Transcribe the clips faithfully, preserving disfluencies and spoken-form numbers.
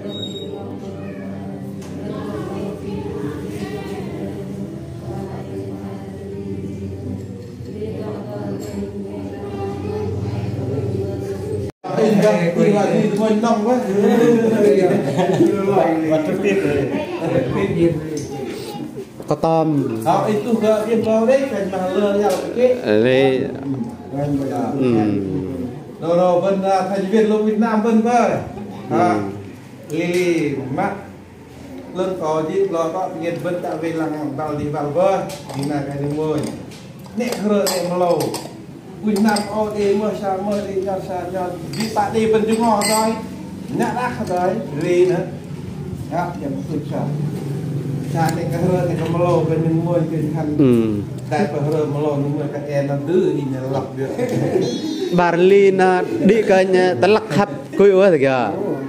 có tôm đó itu gak dia bawa deh kan malah ya đây rồi rồi bên thành viên luôn Việt Nam bên bơi à Lily mắt lên có gì lo có nghiên bên tại vì là ngành vào đi vào bơi thì là cái đường mồi nè rồi nè mà lâu Việt Nam ở đây mưa sa mưa đi ra sa cho đi bạn đi bên trung họ thôi nhã đắc rồi Lily nữa đó chẳng có sao cha này cái hơi này có malo bên mình mua cái khăn tại phải hơi malo nhưng mà các em làm thứ gì nhà lọc được Berlin đi cái tận lắc hấp cuối quá rồi kìa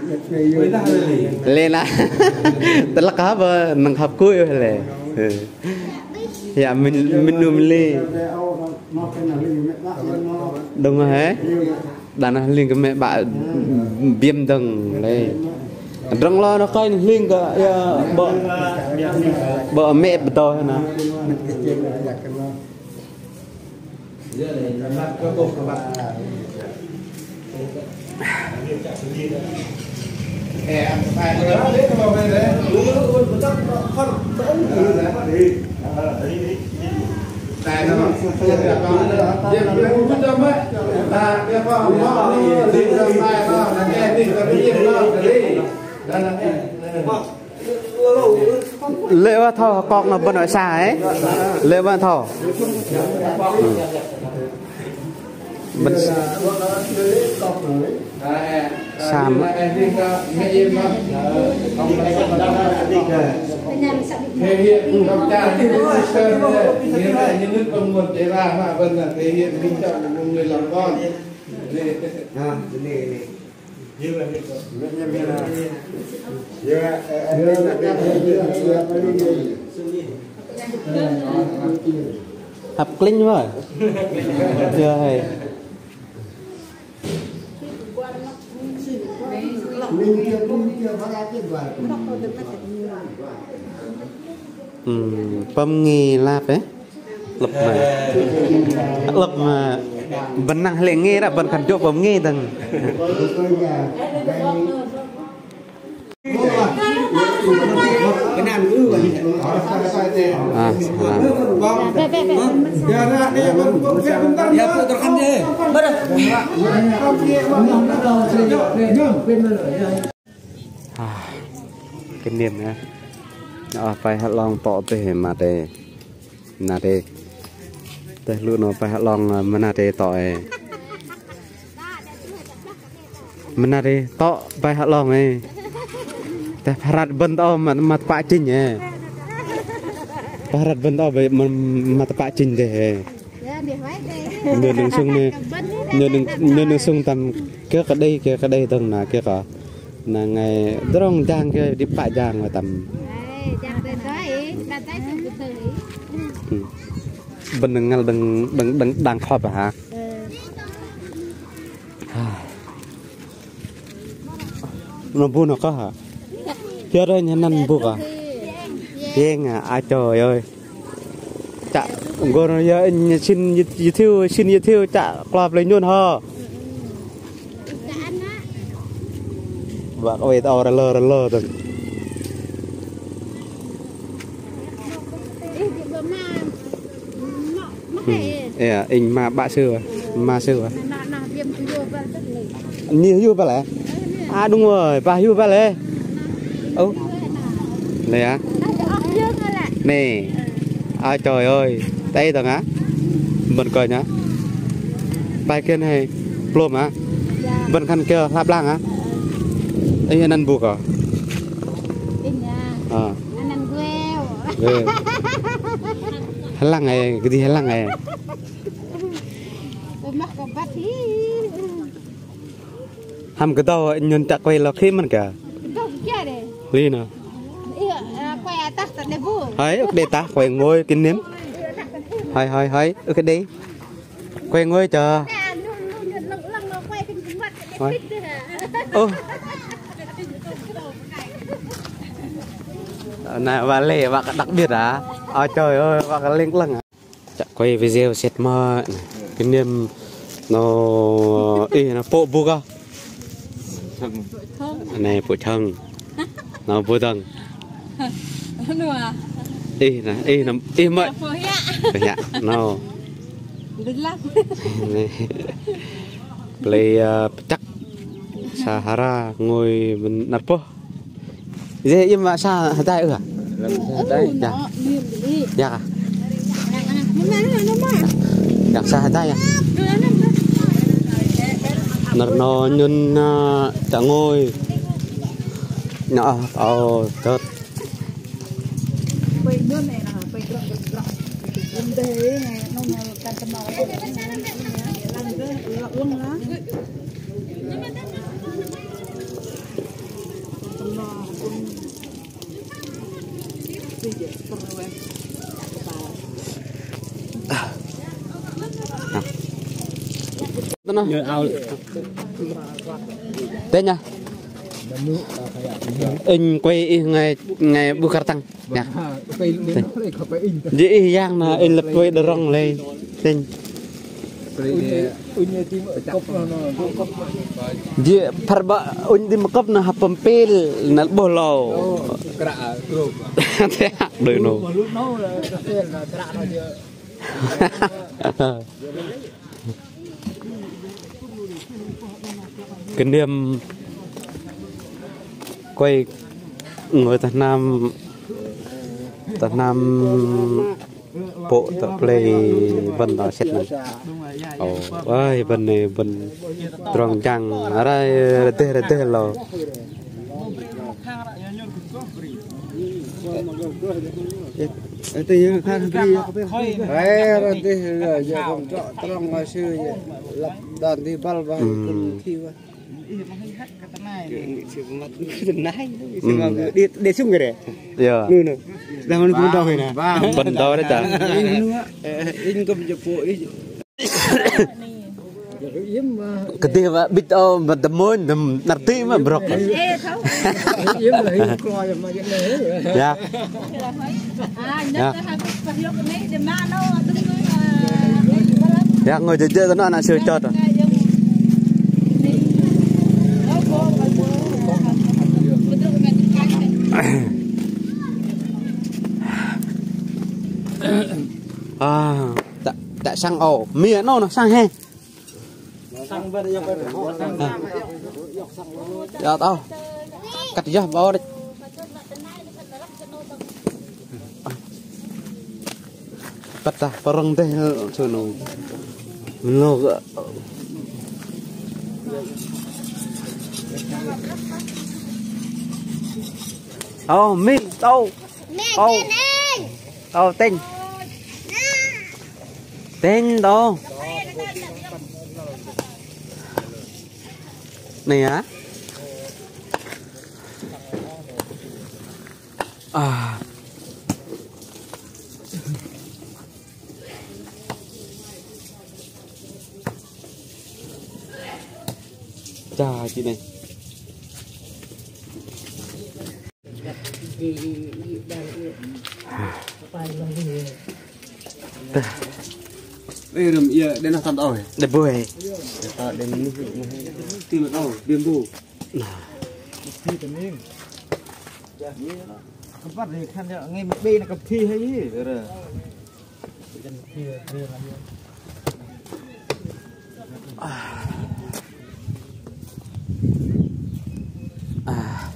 lên á tận lắc hấp nâng hấp cuối rồi lệ dạ mình mình nuôi ly đúng rồi hết đàn liên cái mẹ bạn viêm tầng đây răng lo nó coi liên cái bờ bờ mẹ bờ hay nào em phải cái đó đấy mà về đấy con tại nó việc việc quyết tâm ấy là cái phong nó đi ra mai nó là nghe đi cái gì nó đi là là lệ ba thọ con là bên nội xa ấy lệ ba thọ bên Sam thể hiện trong cha thì sơn nghĩa là những nước công nguồn chế ra mà vân là thể hiện hình trọng của người làm con hấp linh rồi chưa hay bấm nghi lạp đấy lập mà lập mà vẫn năng lệ nghe đã vẫn khẩn chỗ bấm nghe từng cái nào cứ vậy à vâng giờ ra đây vẫn vẫn sẽ không tăng ya phụ ăn đi bắt cái niềm nha à phải hạt long tỏ tới mà để nà để để luôn nó phải hạt long mà nà để tỏi mà nà để tỏ phải hạt long ấyแต่พระบรรดามันมาปะจริงไงพระบรรดาไปมันมาปะจริงเลยเนื้อหนึ่งซุงเนี่ยเนื้อหนึ่งเนื้อหนึ่งซุงทำเกี่ยวกับได้เกี่ยวกับได้ตรงน่ะเกี่ยวกับน่ะไงตรงจางเกี่ยวดิปะจางมาทำบันดึงงัลดึงดึงดึงดังครอบอะฮะน้ำพุนก็ฮะเยอะเลยนั่นบุกอ่ะเย่งอ่ะอาจอยเอ้ยจะกูnóiเยอะชินยูทิวชินยูทิวจะกลับเลยยุ่นห่อว่าเอาไว้เอาระเลอระเลอตึงเอ๋อิงมาบ้าซื้อมาซื้อนี่ยูไปเลยà đúng rồi baยูไปเลยố này á nè à trời ơi đây tầng á mình coi nhá bài kia này plum á bên khăn kia lạp lang á anh ăn buộc à à hắn lang này cái gì hắn lang này hàm cái tao nhân chặt quay là khi mình cả đi nè ấy để ta quay ngồi kinh nếm hay hay hay ở cái đi quay ngồi chờ ô nè và lệ và đặc biệt à à trời ơi và lên lưng à chạy quay video set mà cái niềm nó ý nó bộ bu cơ này bộ thân nó bộ thân ý nè ý nó ý mà dạ nó lấy chắc Sahara ngồi bên nắp po dễ im mà sa tay ư à đấy dạ dạ dạ sa tay à nó nó nhân chả ngồi nó ờ tốt nó nhớ ao tên nha anh quay ngày ngày Bukartang nha dễ dàng là anh lập quay đờ rong lên tên dia parba undi makap na hapampil na bolo kra group đời nô cái niềm quay người Việt Nam Việt Nam bộ tập play bên đó xét này ồ ơi bên này bên tròn trăng ở đây tê tê tê lo tự nhiên khang đi ấy rồi thì giờ không chọn trong ngày xưa lập đàn thì bal bal thi vậy đi để xuống cái đấy giờ nữa đang ăn bún đau này nè bún đau đấy chả in cầm chụp bộ cái gì mà biết đâu mà tầm môi tầm nạp tí mà bọc dạ dạ ngồi chơi chơi nó là siêu chót rồi à tại tại sang ổ mía nó nó sang he sang bên đây bên đó tao cắt gió bao đấy bắt ta perang teh sono lo oh mi đâu oh oh tên tên đâu này á à chà chị này đây làm gì đây là thằng ổi để bơi để để mình tìm được đâu điềm bù thi tầm niên không bắt thì khăn nhở nghe một bên là cặp thi hay gì rồi à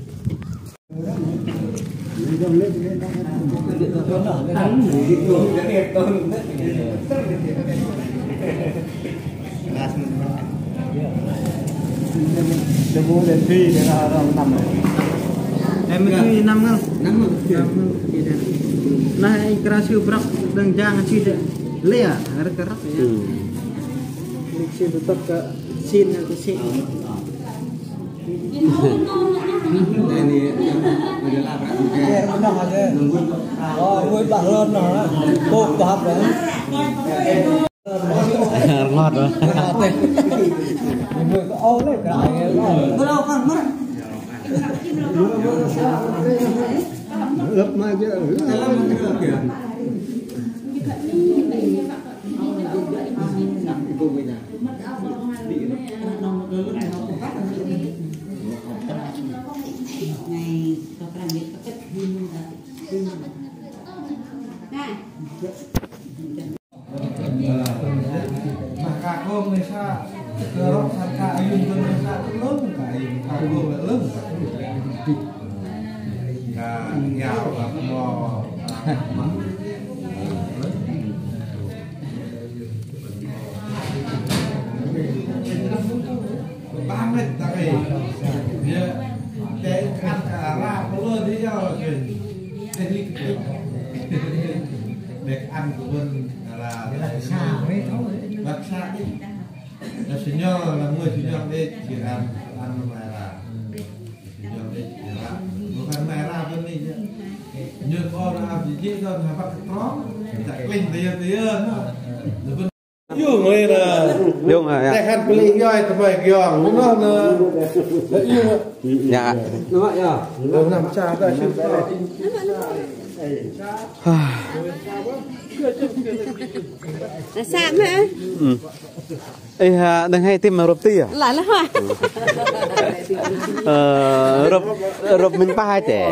để mua đèn phi để là nằm em mới năm không năm không này kera siu berak dan jangan sih lea ada kerak ya mixin tetap ke sin atau sin ini adalah rakyat benar aja oh gue bahlon lah kok paham kan ngọt rồi người có ô đấy cả đâu con mất ướp mai kia Maka kau Malaysia kerok sangka ayun ke Malaysia belum ka ayun kau belum ya ya mau banget tapi dia tekan ke arah belum dia jadi Bek ăn của bên là xa mấy thôi, bắt xa đi. Là sinh nhơ là người sinh nhơ đi chỉ ăn ăn mà là sinh nhơ đi chỉ là bukan mà ra bên đi chứ. Như con làm gì chứ con là bắt có, chạy linh tiền tiền nó. Dùng lên là dùng à để khăn beli coi tụi mày giòn nó nó dạ đúng vậy à đâu nằm cha ta chứ là sao hả? Ừ. Ê ha, đang hay tìm mà rộp tì à? Lại là hoa. Ờ, rộp, rộp mình ba hai trẻ.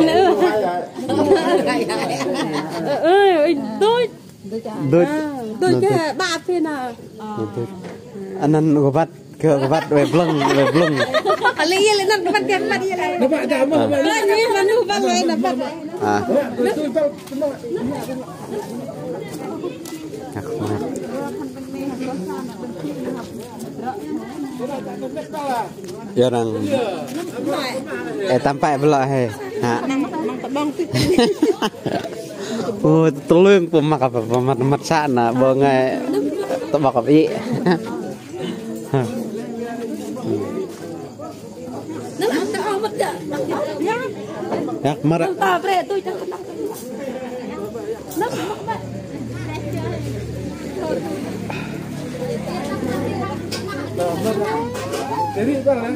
Ơi, tôi Đôi, tôi chứ ba phiên à. anh ăn có bắt, có bắt về blung, về blung. Lấy lên nó bắt cái bắt gì này. Nó bắt ra mà. Lấy như mà nó bắt lên là bắt. À. Chắc không. Giờ rằng eh tampak pula he. Ha. Oh, tolong pemak apa pemat-pemat sana bongai tebak apa i. Ya, mara. Ta pre tôi chắc nó. Jadi apa lah?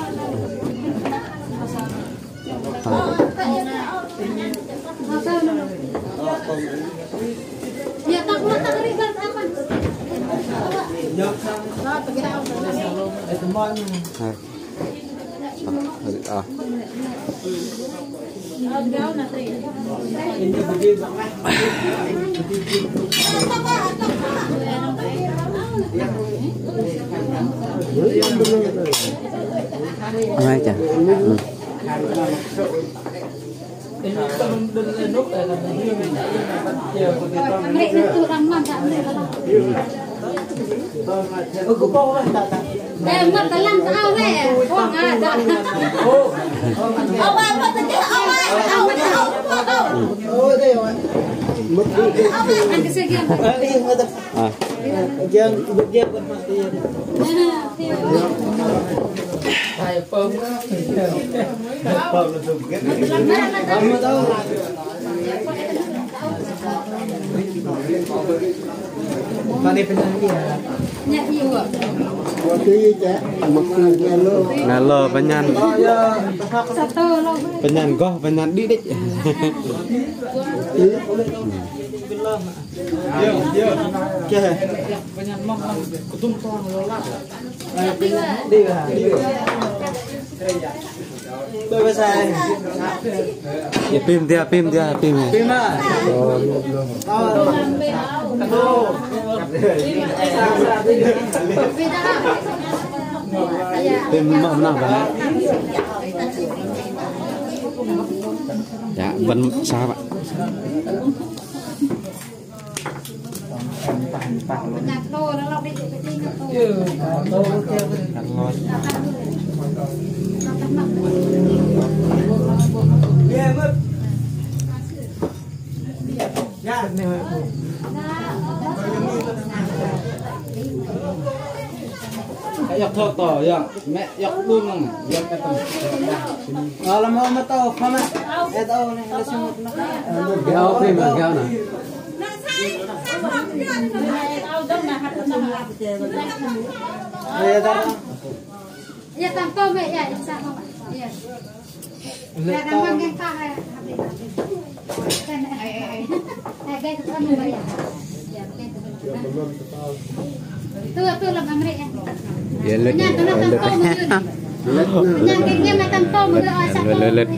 Ya tak mau tak ribet apa. nhập sang sát cái nào để tụi mình à ini begini ngay chả ini temen dengan nút là như mình đã bắt chiều của cái con mẹ nó tự làm mặn chạm này ừ cũng bao rồi ta ta em mất cái lăn sao mẹ con à dạ ông bà mất cái ông bà ông bà ông ôi đây rồi mất đi ăn cái xe kia đi người ta à dân được dân vẫn mặc tiền thầy phơm đó phơm là dùng cái phơm ở đâu mà đi bên đây à nhận nhiều à ngalo penyan satu lo penyan goh penyan didik Yo, yo. Oke. Banyak mong kutung tuang lola. Đi à, đi à. Bơi bơi sai. ya pim dia pim dia pim Pim à. Tao. Tao. pim mà nào vậy dạ vẫn sao ạ nhặt đồ nó lọc đi cái gì nhặt đồ Ừ, đồ kia ngon yeah, mất. Yeah, này. Dọc thọ tỏ dọc mẹ dọc buông nè dọc cái tầng ờ làm sao mà tao không á cái tao này là xem một nó kéo pim là kéo nè đây đó ya tanpa mẹ ya sao không ạ ya ya đang mang cái pha hay Tuh tuh lah Amrik. Ya let. Nyat tu nak tangkau mungkin. Nyat kengnya nak tangkau mungkin asal. Let let.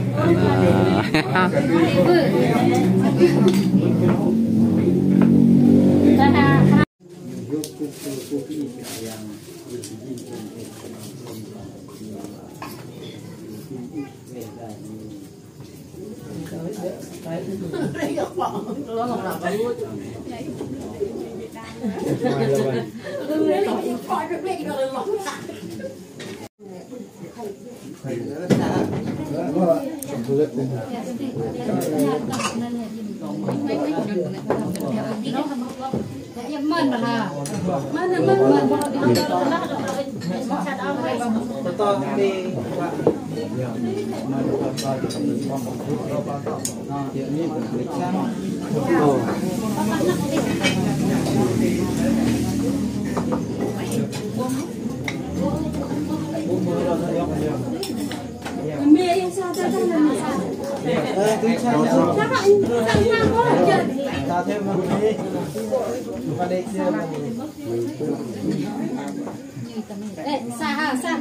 Eh, sah sah.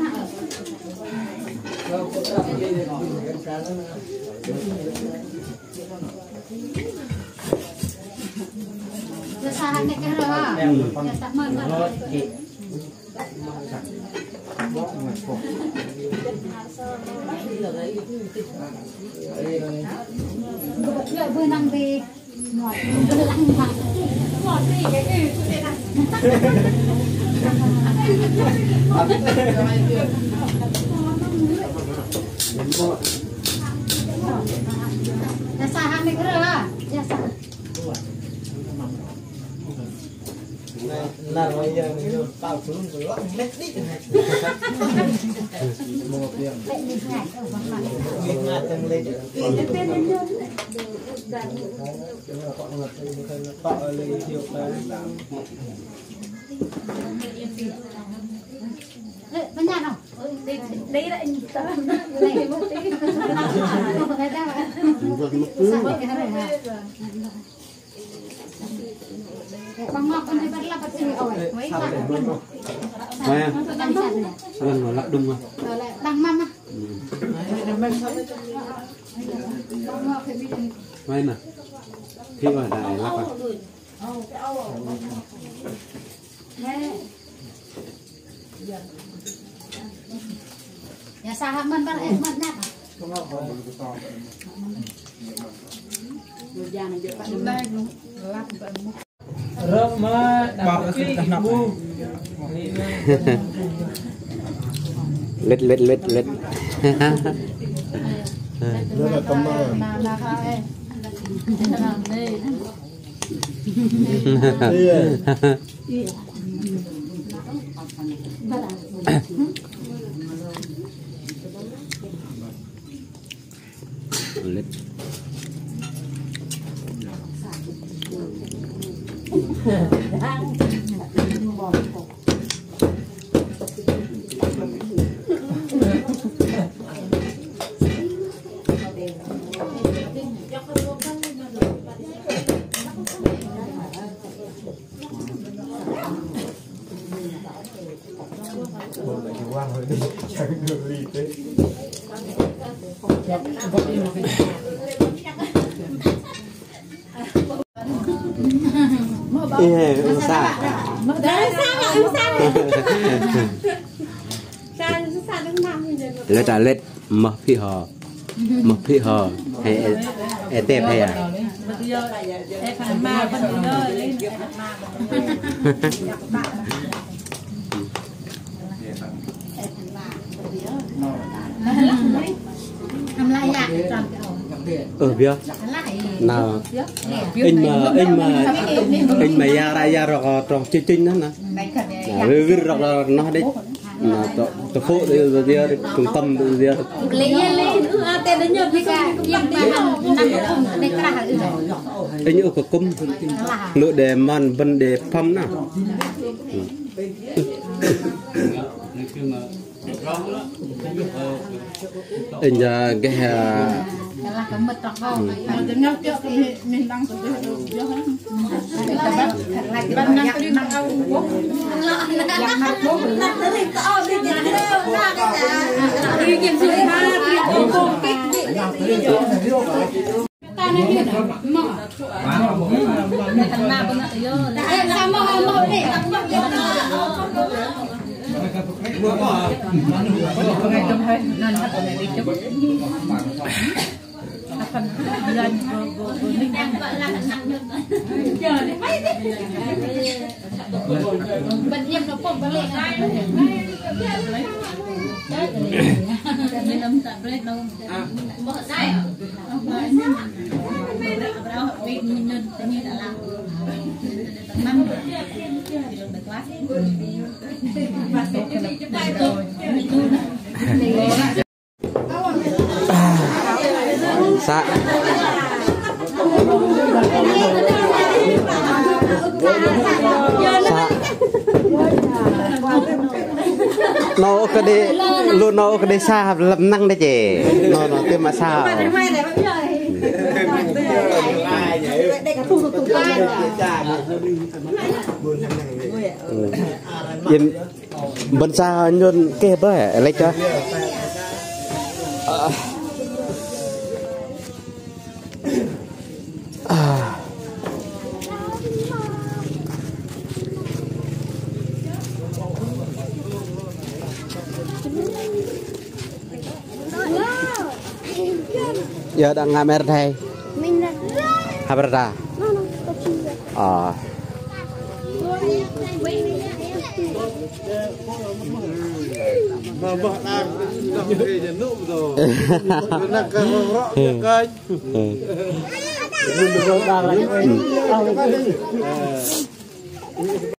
Sah nak ke roh? Ya tak mana. Dia benang di ngọt belang mak. Ngọt đi cái gì thế này. Ya sah nak ke roh? Ya sah. Là bây giờ mình tạo xuống rồi lắm mét đi một điểm nghìn ngàn tăng lên tạo lên hiệu cái Bên nhà nào? Đấy lại tao này một tí. Đây ra mà. Sao cái này hả? Bang ngọc con thấy bắt lắp bắt gì ổi mấy bạn Mày vâng nó lắc đung rồi lại đăng mâm á mày nè khi mà đại lắc à ya sahabat man ban eh man nhát rơm mà bảo cái bu lết lết lết lết rất là tâm mơ lết quang rồi đi chẳng được gì thế ê sao đấy sao ạ sao lết à lết mở phi hò mở phi hò hay hay tép hay à làm lại ạ ờ biết nào anh mà anh mà anh mà ra ra ra rồi trong chương trình đó nè rồi rồi nó đấy là tổ phố rồi rồi trung tâm rồi lấy lấy nữa tên đến nhớ cái yang đi học năm đây cả hả anh ở cái cung nội đề man vấn đề phẩm nè anh cái Kalau kamu tak kau, Jangan cak ni lang tu dia dia kan. lagi Ban nang banyak tadi nak au. yang nak tu. Nak tadi ke au dia dia nak kita. Dia game sudah dia go kek ni. Tanah dia dah. Mak. Kena benar yo. Eh sama sama ni. Pengen jom hai, nan hat pengen dicuk. Akan jalan go go ni kan lah nak nyut. Banyak nopo balik. minum tak boleh tahu. Bawa saya. Berapa minum ini dalam. Teman. Di kelas. Sa Sa nó cái đi luôn nó cái đi xa lâm năng đấy chị nó nó tiêm mà sao yên bên xa nhôn kẹp ấy lấy cho à giờ đang ngắm ở đây hả ra à mà vợ đang làm gì để nụ rồi nó càng rõ cái đừng có đang lại